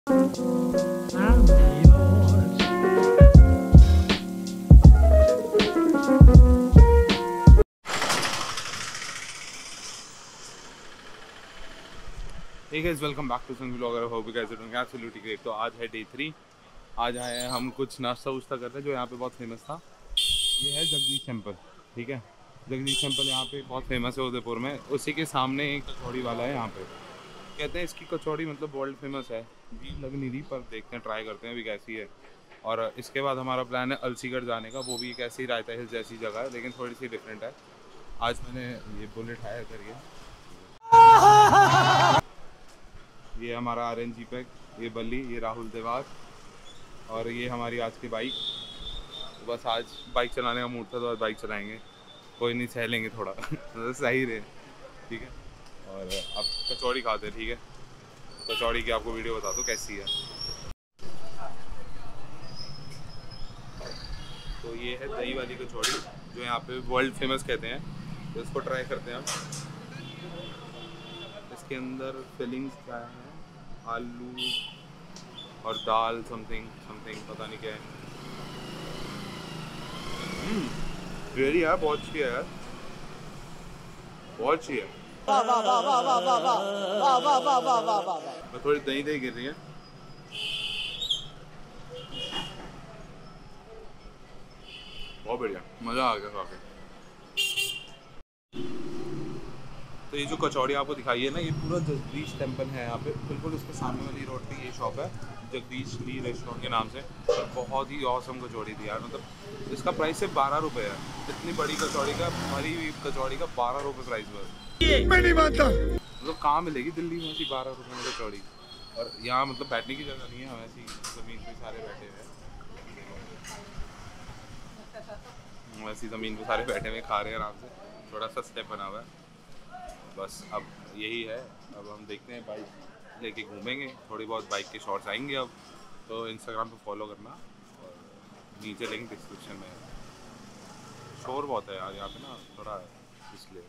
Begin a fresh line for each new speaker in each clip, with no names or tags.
Hey guys, welcome back to Sun Vlogger. Hope you guys are doing absolutely great. तो आज है day 3। आज आए हैं हम कुछ नाश्ता उश्ता करते हैं जो यहाँ पे बहुत फेमस था। ये है जगदीश टेम्पल, ठीक है। जगदीश टेम्पल यहाँ पे बहुत फेमस है उदयपुर में। उसी के सामने एक कचौड़ी वाला है यहाँ पे। कहते हैं इसकी कचौड़ी मतलब वर्ल्ड फेमस है। भीड़ लग नहीं रही पर देखते हैं, ट्राई करते हैं अभी कैसी है। और इसके बाद हमारा प्लान है अलसीगढ़ जाने का। वो भी एक ऐसी रायता हिल्स जैसी जगह है लेकिन थोड़ी सी डिफरेंट है। आज मैंने ये बुलेट हायर करी है। ये हमारा RNG पैक, ये बल्ली, ये राहुल देवार और ये हमारी आज की बाइक। तो बस आज बाइक चलाने का मूड था तो आज बाइक चलाएंगे। कोई नहीं, सह लेंगे थोड़ा तो सही रहे, ठीक है। और अब कचौड़ी खाते हैं, ठीक है। कचौड़ी की आपको वीडियो बता दो कैसी है। तो ये है दही वाली कचौड़ी जो यहाँ पे वर्ल्ड फेमस कहते हैं। तो इसको ट्राई करते हैं हम। इसके अंदर फिलिंग्स क्या है, आलू और दाल समथिंग पता नहीं क्या है। रियली यार बहुत अच्छी है यार, बहुत अच्छी है। मैं थोड़ी दही गिर रही है। बहुत बढ़िया, मज़ा आ गया काफ़ी। तो ये जो कचौड़ी आपको दिखाई है ना, ये पूरा जगदीश टेम्पल है यहाँ पे। बिल्कुल उसके सामने वाली रोड पे ये शॉप है जगदीश ली रेस्टोरेंट के नाम से। और बहुत ही औसम कचौड़ी थी यार, मतलब इसका प्राइस सिर्फ 12 रुपये है। इतनी बड़ी कचौड़ी का, भरी हुई कचौड़ी का 12 रुपये प्राइस बस। मैं नहीं मानता, मतलब कहाँ मिलेगी दिल्ली में ऐसी 12 रुपये में कचौड़ी। और यहाँ मतलब बैठने की जगह नहीं है, हम ऐसी ज़मीन पे सारे बैठे हुए हैं। वैसी ज़मीन पे सारे बैठे हुए खा रहे हैं आराम से। थोड़ा सा स्टेप बना हुआ है बस। अब यही है, अब हम देखते हैं, बाइक लेके घूमेंगे। थोड़ी बहुत बाइक के शॉट्स आएंगे अब। तो इंस्टाग्राम पे फॉलो करना और नीचे लिंक डिस्क्रिप्शन में है। शोर बहुत है यार यहाँ पे ना थोड़ा, इसलिए।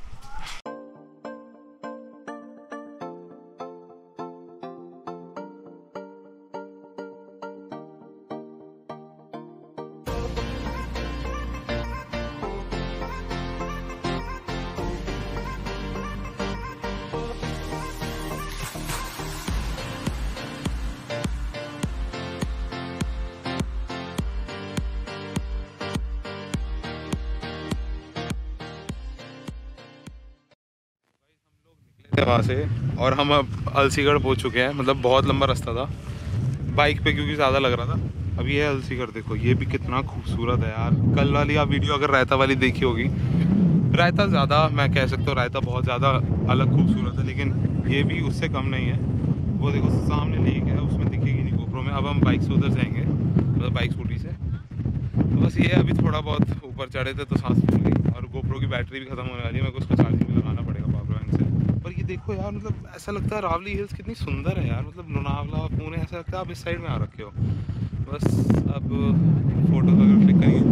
वहाँ से और हम अब अलसीगढ़ पहुँच चुके हैं। मतलब बहुत लंबा रास्ता था बाइक पे क्योंकि ज़्यादा लग रहा था। अब ये है अलसीगढ़, देखो ये भी कितना खूबसूरत है यार। कल वाली आप वीडियो अगर रायता वाली देखी होगी, रायता ज़्यादा, मैं कह सकता हूँ रायता बहुत ज़्यादा अलग खूबसूरत है, लेकिन ये भी उससे कम नहीं है। वो देखो सामने लेक है, उसमें दिखेगी नहीं गोप्रो में। अब हम बाइक से उधर जाएंगे, मतलब बाइक स्कूटी से। तो बस ये है, अभी थोड़ा बहुत ऊपर चढ़े थे तो सांस फूल गई और गोप्रो की बैटरी भी खत्म होने वाली है। मेरे को उसको चार्जिंग में लगाना पड़ेगा पावर बैंक से। पर ये देखो यार, मतलब ऐसा लगता है रावली हिल्स कितनी सुंदर है यार। मतलब लोनावला पुणे, ऐसा लगता है आप इस साइड में आ रखे हो। बस अब फोटो वगैरह क्लिक करिए।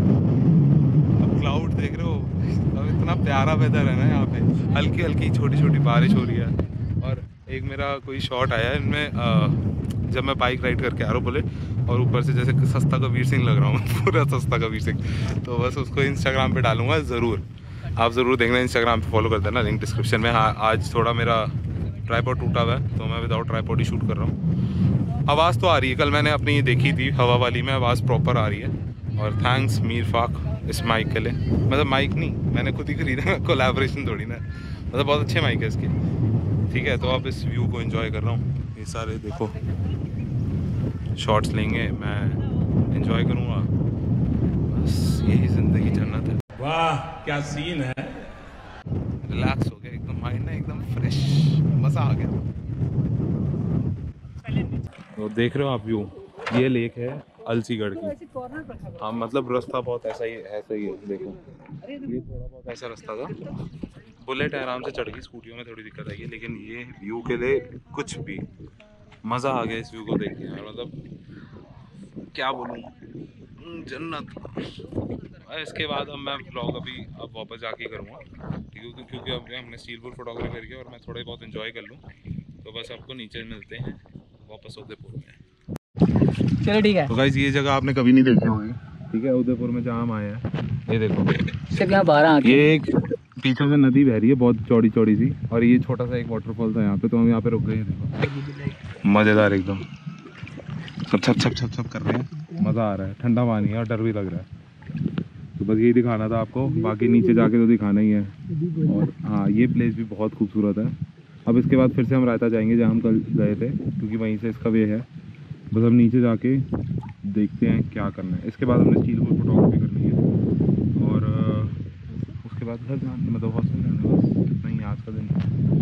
अब क्लाउड देख रहे हो, अब इतना प्यारा वेदर है ना यहाँ पे। हल्की हल्की छोटी छोटी बारिश हो रही है। और एक मेरा कोई शॉट आया है इनमें, जब मैं बाइक राइड करके आ रहा हूँ बुलेट, और ऊपर से जैसे सस्ता कबीर सिंह लग रहा हूँ पूरा सस्ता कबीर सिंह। तो बस उसको इंस्टाग्राम पे डालूंगा ज़रूर, आप ज़रूर देखना। इंस्टाग्राम पे फॉलो कर देना, लिंक डिस्क्रिप्शन में। हाँ, आज थोड़ा मेरा ट्राइपॉड टूटा हुआ है तो मैं विदाउट ट्राइपॉड ही शूट कर रहा हूँ। आवाज़ तो आ रही है, कल मैंने अपनी देखी थी हवा वाली में, आवाज़ प्रॉपर आ रही है। और थैंक्स मीर फाक इस माइक के लिए। मतलब माइक नहीं, मैंने खुद ही खरीदा है, कोलैबोरेशन थोड़ी ना। मतलब बहुत अच्छे माइक है इसके, ठीक है। तो अब इस व्यू को एंजॉय कर रहा हूँ। ये सारे देखो शॉट्स लेंगे, मैं एंजॉय करूँगा। बस यही ज़िंदगी जन्नत है।
वाह क्या सीन है।
रिलैक्स हो गया एकदम, माइंड ना एकदम फ्रेश, मज़ा आ गया। तो देख रहे हो आप व्यू, ये लेक है अलसीगढ़ की। हाँ मतलब रास्ता बहुत ऐसा ही है, देखो ये थोड़ा बहुत ऐसा रास्ता था। बुलेट आराम से चढ़ गई, स्कूटियों में थोड़ी दिक्कत आई है। लेकिन ये व्यू के लिए कुछ भी मज़ा आ गया इस व्यू को देख के यार। मतलब क्या बोलूँ, जन्नत। इसके बाद अब मैं ब्लॉग अब वापस जाके करूँगा क्योंकि अब हमने स्टील बुल फोटोग्राफी करके और मैं थोड़े बहुत एंजॉय कर लूँ। तो बस आपको नीचे मिलते हैं वापस उदयपुर में।
चलो ठीक है।
तो गाइस ये जगह आपने कभी नहीं देखी होगी, ठीक है, उदयपुर में जहाँ हम आए हैं। ये देखो
सिर्फ यहाँ 12
ये एक पीछे से नदी बह रही है बहुत चौड़ी चौड़ी सी, और ये छोटा सा एक वाटरफॉल था यहाँ पे, तो हम यहाँ पे रुक गए। देखो मज़ेदार एकदम, सब छप छप छप छप कर रहे हैं, मज़ा आ रहा है, ठंडा पानी है और डर भी लग रहा है। तो बस यही दिखाना था आपको, बाकी नीचे जाके तो दिखाना ही है। और हाँ ये प्लेस भी बहुत खूबसूरत है। अब इसके बाद फिर से हम रायता जाएंगे जहाँ हम कल गए थे, क्योंकि वहीं से इसका वे है। बस हम नीचे जाके देखते हैं क्या करना है। इसके बाद हमने स्टील बोर्ड फोटोग्राफी करनी है, और उसके बाद घर जाना, मतलब हॉस्टल जाना। बस इतना ही आज का दिन।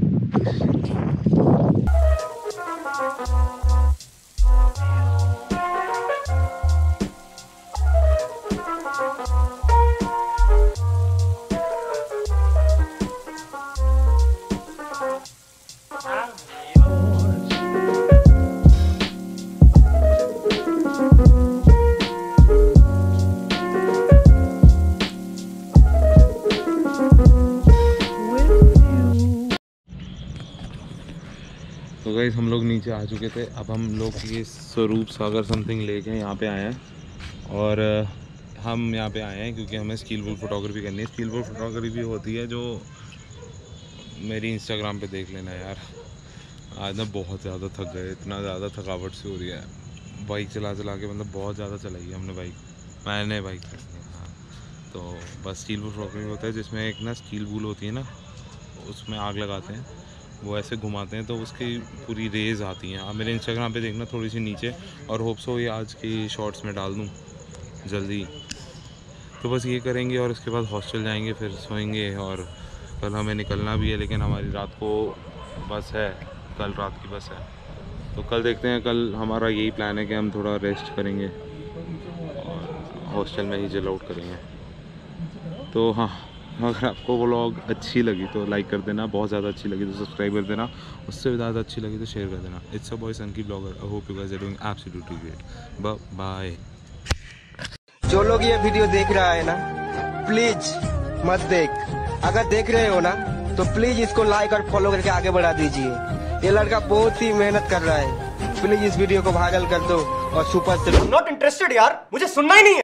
तो गाइस हम लोग नीचे आ चुके थे। अब हम लोग ये स्वरूप सागर समथिंग लेक है, यहाँ पे आए हैं। और हम यहाँ पे आए हैं क्योंकि हमें स्टील वूल फोटोग्राफी करनी है। स्टील वूल फोटोग्राफी भी होती है जो मेरी इंस्टाग्राम पे देख लेना यार। आज ना बहुत ज़्यादा थक गए, इतना ज़्यादा थकावट सी हो रही है बाइक चला चला के, मतलब बहुत ज़्यादा चलाई है हमने बाइक, मैंने बाइक। हाँ तो बस स्टील वूल फोटोग्राफी होता है जिसमें एक ना स्टील वूल होती है ना, उसमें आग लगाते हैं, वो ऐसे घुमाते हैं तो उसकी पूरी रेज आती हैं। आप मेरे इंस्टाग्राम पे देखना थोड़ी सी नीचे, और होप सो ये आज की शॉर्ट्स में डाल दूँ जल्दी। तो बस ये करेंगे और उसके बाद हॉस्टल जाएंगे, फिर सोएंगे। और कल हमें निकलना भी है, लेकिन हमारी रात को बस है, कल रात की बस है। तो कल देखते हैं, कल हमारा यही प्लान है कि हम थोड़ा रेस्ट करेंगे और हॉस्टल में ही चिल आउट करेंगे। तो हाँ, अगर आपको व्लॉग अच्छी लगी तो लाइक कर देना, बहुत ज़्यादा अच्छी लगी तो सब्सक्राइब कर देना, उससे भी ज़्यादा अच्छी लगी तो शेयर कर देना। इट्स अ बॉय सनकी blogger. I hope you guys are doing absolutely great. Bye.
जो लोग ये वीडियो देख रहा है ना, प्लीज मत देख। अगर देख रहे हो ना तो प्लीज इसको लाइक और फॉलो करके आगे बढ़ा दीजिए। ये लड़का बहुत ही मेहनत कर रहा है। प्लीज इस वीडियो को वायरल कर दो और सुपर से।
नॉट इंटरेस्टेड यार, मुझे सुनना ही नहीं है।